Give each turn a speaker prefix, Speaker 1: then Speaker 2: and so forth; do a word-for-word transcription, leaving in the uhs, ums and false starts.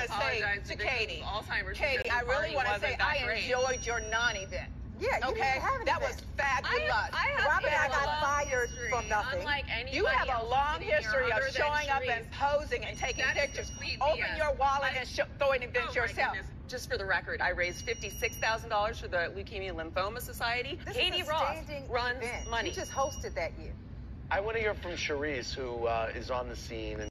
Speaker 1: to say
Speaker 2: apologize
Speaker 1: to
Speaker 2: victims of
Speaker 1: Katie,
Speaker 2: Alzheimer's
Speaker 1: Katie,
Speaker 2: because
Speaker 1: I
Speaker 2: the
Speaker 1: really
Speaker 2: party
Speaker 1: want to
Speaker 2: wasn't
Speaker 1: say
Speaker 2: that
Speaker 1: I
Speaker 2: great.
Speaker 1: enjoyed your non-event.
Speaker 3: Yeah, you
Speaker 1: Okay,
Speaker 3: didn't have an
Speaker 1: that
Speaker 3: event.
Speaker 1: was fabulous.
Speaker 2: I, I have
Speaker 3: Robin and I
Speaker 2: a
Speaker 3: got
Speaker 2: long
Speaker 3: fired
Speaker 2: history,
Speaker 3: from nothing.
Speaker 2: Unlike anybody
Speaker 1: You have a
Speaker 2: else
Speaker 1: long
Speaker 2: sitting here
Speaker 1: history of
Speaker 2: other than
Speaker 1: showing up and
Speaker 2: Sharice.
Speaker 1: posing and taking
Speaker 2: That is
Speaker 1: pictures.
Speaker 2: complete
Speaker 1: Open
Speaker 2: B S.
Speaker 1: your wallet
Speaker 2: I-
Speaker 1: and sh throwing events
Speaker 2: Oh, my
Speaker 1: yourself.
Speaker 2: goodness. Just for the record, I raised fifty-six thousand dollars for the Leukemia Lymphoma Society.
Speaker 3: This
Speaker 2: Katie
Speaker 3: is a
Speaker 2: Ross
Speaker 3: standing
Speaker 2: runs
Speaker 3: event.
Speaker 2: money.
Speaker 3: You just hosted that year.
Speaker 4: I want to hear from Sharice, who uh, is on the scene. And